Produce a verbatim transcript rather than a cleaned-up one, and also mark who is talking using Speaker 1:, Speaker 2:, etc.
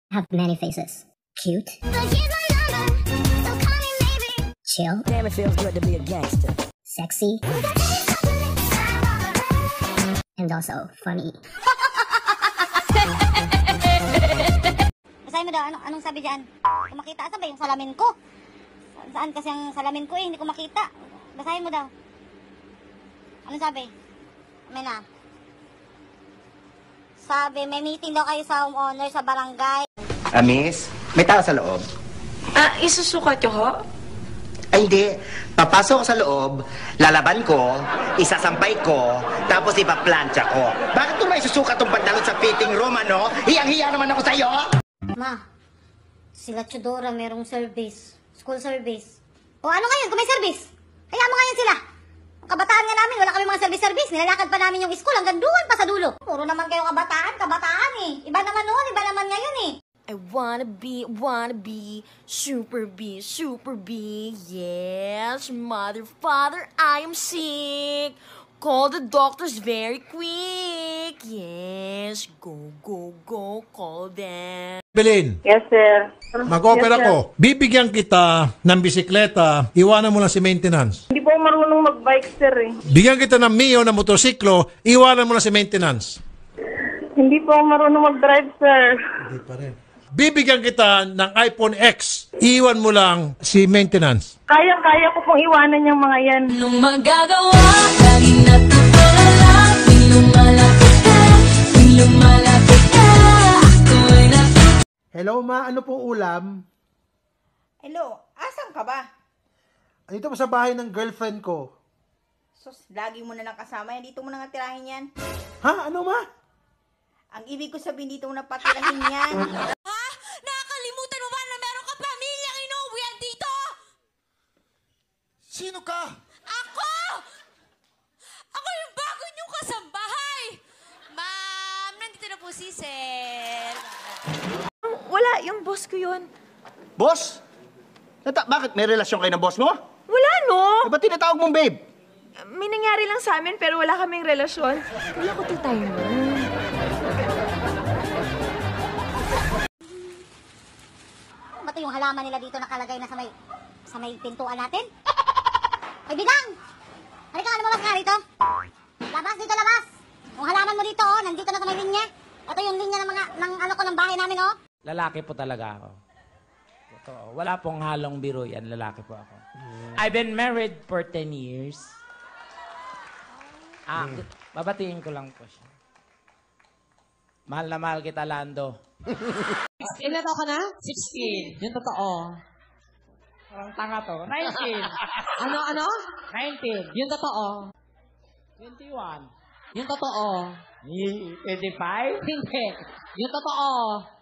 Speaker 1: Have many faces. Cute. Chill.
Speaker 2: Damn, it feels good to be a gangster.
Speaker 1: Sexy. And also funny.
Speaker 3: Basahin mo daw, ano, anong sabi dyan? Kung makita, saan ba yung salamin ko? Sa- Saan kasi ang salamin ko eh, hindi ko makita. Basahin mo daw. Anong sabi? May na. Sabi, may meeting daw kayo sa homeowner sa barangay.
Speaker 4: Ah, miss, may tao sa loob?
Speaker 5: Ah, isusukat nyo ho?
Speaker 4: Ay, hindi. Papasok ko sa loob, lalaban ko, isasampay ko, tapos ipaplantsa ko. Bakit mo may susukat tong pantalon sa fitting room, ano? Hiyang-hiya naman ako sa'yo!
Speaker 3: Ma, sila Chodora merong service. School service. O ano ngayon kung may service? Kaya mo ngayon sila. Ang kabataan nga namin, wala kami mga service-service. Nilalakad pa namin yung school hanggang doon pa sa dulo. Puro naman kayo kabataan, kabataan eh. Iba naman noon, iba naman ngayon eh.
Speaker 5: I wanna be, wanna be, super B, super B, yes, mother, father, I am sick. Call the doctors very quick. Yes, go, go, go, call them.
Speaker 6: Belin,
Speaker 7: Yes, sir.
Speaker 6: mag-opera
Speaker 7: Yes, sir.
Speaker 6: ko. Bibigyan kita ng bisikleta, iwanan mo lang si maintenance.
Speaker 7: Hindi po ako marunong mag-bike, sir eh.
Speaker 6: Bigyan kita ng Mio na motorsiklo, iwanan mo lang si maintenance.
Speaker 7: Hindi po ako marunong mag-drive, sir.
Speaker 6: Hindi pa rin. Bibigyan kita ng iPhone X, iwan mo lang si maintenance.
Speaker 7: Kaya-kaya ko pong iwanan yung mga yan.
Speaker 5: Anong magagawa? Laging natutulala. Di lumalapit ka, di lumalapit ka. Ako'y natutulala.
Speaker 8: Hello ma, ano pong ulam?
Speaker 9: Hello, asan ka ba?
Speaker 8: Dito po sa bahay ng girlfriend ko.
Speaker 9: Sus, lagi mo na lang kasama yan. Dito mo na nga tirahin yan.
Speaker 8: Ha? Ano ma?
Speaker 9: Ang ibig ko sabihin, dito mo na patirahin yan.
Speaker 5: Ha? Nakakalimutan mo ba na meron ka pamilyang inuwian dito?
Speaker 8: Sino ka?
Speaker 5: Ako! Ako yung bago niyong kasambahay! Ma'am, nandito na po si Sir.
Speaker 10: Wala, yung boss ko yun.
Speaker 4: Boss? Nata bakit? May relasyon kayo ng boss mo?
Speaker 10: Wala, no?
Speaker 4: Eh, ba't tinatawag mong babe?
Speaker 10: May nangyari lang sa amin pero wala kaming relasyon. Wala ko to time mo.
Speaker 3: Ano ba ito yung halaman nila dito nakalagay na sa may, sa may pintuan natin? Ay, Bidang! Halika nga, lumabas ka rito. Labas dito, labas! Yung halaman mo dito, oh, nandito na sa may linya. Ito yung linya ng mga, ng ano ko, ng bahay namin, oh.
Speaker 11: Lalaki po talaga ako. Totoo. Wala pong halong biro yan. Lalaki po ako. I've been married for ten years. Ah, babatiin ko lang po siya. Mahal na mahal kita, Lando.
Speaker 12: Ilan ako na? sixteen. Yung totoo. Parang tanga to. nineteen. Ano, ano? nineteen. Yung totoo.
Speaker 11: twenty-one.
Speaker 12: Yung totoo.
Speaker 11: twenty-five?
Speaker 12: Hindi. Yung totoo.